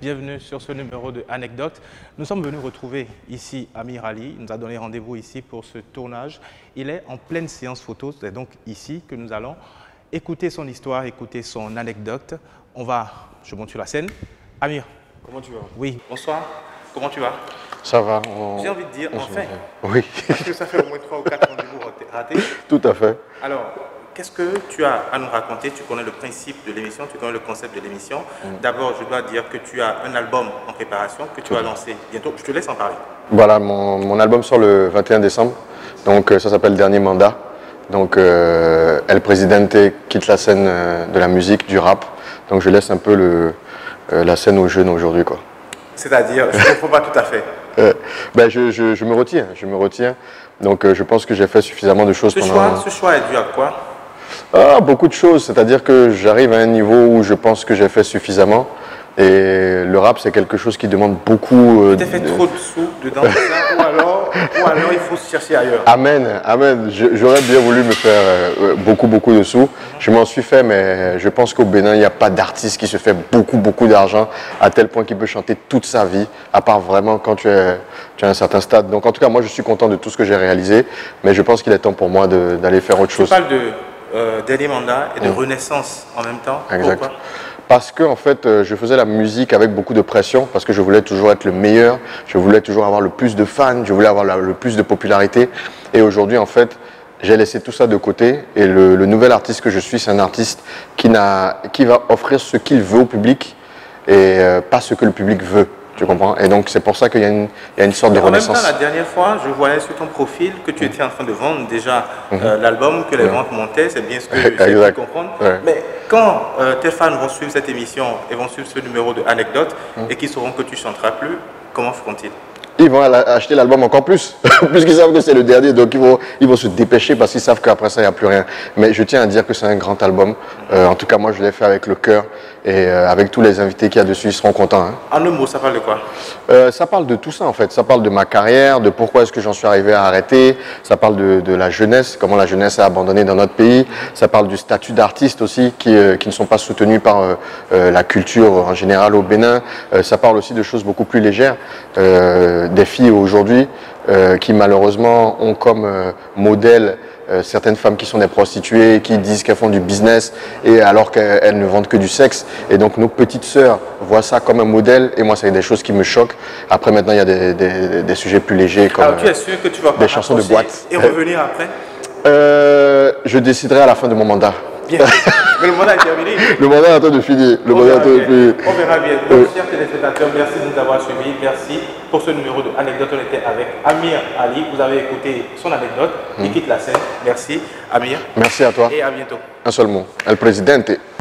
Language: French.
bienvenue sur ce numéro de Anecdote. Nous sommes venus retrouver ici Amir Ali, il nous a donné rendez-vous ici pour ce tournage. Il est en pleine séance photo, c'est donc ici que nous allons écouter son histoire, écouter son anecdote. Je monte sur la scène. Amir. Comment tu vas? Oui, bonsoir. Comment tu vas? Ça va. J'ai envie de dire, enfin. Oui. Parce que ça fait au moins 3 ou 4 rendez-vous ratés. Tout à fait. Alors, qu'est-ce que tu as à nous raconter? Tu connais le principe de l'émission, tu connais le concept de l'émission. D'abord, je dois dire que tu as un album en préparation que tu vas lancer bientôt. Je te laisse en parler. Voilà, mon album sort le 21 décembre. Donc, ça s'appelle Dernier Mandat. Donc, El Presidente quitte la scène de la musique, du rap. Donc, je laisse un peu la scène aux jeunes aujourd'hui, quoi. C'est-à-dire, je ne comprends pas tout à fait. Je me retiens. Donc, je pense que j'ai fait suffisamment de choses Ce choix est dû à quoi? Beaucoup de choses, c'est-à-dire que j'arrive à un niveau où je pense que j'ai fait suffisamment et le rap c'est quelque chose qui demande beaucoup... Tu t'es fait trop de sous dedans ou alors il faut se chercher ailleurs. Amen. J'aurais bien voulu me faire beaucoup de sous. Je m'en suis fait, mais je pense qu'au Bénin, il n'y a pas d'artiste qui se fait beaucoup d'argent à tel point qu'il peut chanter toute sa vie, à part vraiment quand tu as un certain stade. Donc en tout cas, moi je suis content de tout ce que j'ai réalisé, mais je pense qu'il est temps pour moi d'aller faire autre chose. Tu parles de dernier mandat et de renaissance en même temps. Exact. Pourquoi? Parce que en fait, je faisais la musique avec beaucoup de pression, parce que je voulais toujours être le meilleur, je voulais toujours avoir le plus de fans, je voulais avoir le plus de popularité. Et aujourd'hui, en fait, j'ai laissé tout ça de côté. Et le nouvel artiste que je suis, c'est un artiste qui va offrir ce qu'il veut au public et pas ce que le public veut. Tu comprends? Et donc, c'est pour ça qu'il y a une sorte de renaissance. En même temps, la dernière fois, je voyais sur ton profil que tu étais en train de vendre déjà l'album, que les ventes montaient, c'est bien ce que j'ai pu comprendre. Ouais. Mais quand tes fans vont suivre cette émission et vont suivre ce numéro de Anecdote et qu'ils sauront que tu ne chanteras plus, comment feront-ils? Ils vont acheter l'album encore plus, puisqu'ils savent que c'est le dernier, donc ils vont se dépêcher parce qu'ils savent qu'après ça, il n'y a plus rien. Mais je tiens à dire que c'est un grand album. En tout cas, moi, je l'ai fait avec le cœur et avec tous les invités qu'il y a dessus, ils seront contents. Hein. En un mot, ça parle de quoi? Ça parle de tout ça, en fait. Ça parle de ma carrière, de pourquoi est-ce que j'en suis arrivé à arrêter. Ça parle de la jeunesse, comment la jeunesse a abandonné dans notre pays. Ça parle du statut d'artiste aussi, qui ne sont pas soutenus par la culture en général au Bénin. Ça parle aussi de choses beaucoup plus légères. Des filles aujourd'hui qui malheureusement ont comme modèle certaines femmes qui sont des prostituées, qui disent qu'elles font du business et alors qu'elles ne vendent que du sexe. Et donc nos petites sœurs voient ça comme un modèle et moi c'est des choses qui me choquent. Après maintenant il y a des sujets plus légers comme alors, tu es sûr que tu vas pas des chansons de boîte. Et revenir après? Je déciderai à la fin de mon mandat. Bien. Mais le mandat est terminé. Le mandat est en train de finir. On verra bien. Donc, chers téléspectateurs, merci de nous avoir suivis. Merci pour ce numéro de Anecdote. On était avec Amir Ali. Vous avez écouté son anecdote. Il quitte la scène. Merci, Amir. Merci à toi. Et à bientôt. Un seul mot. El Presidente.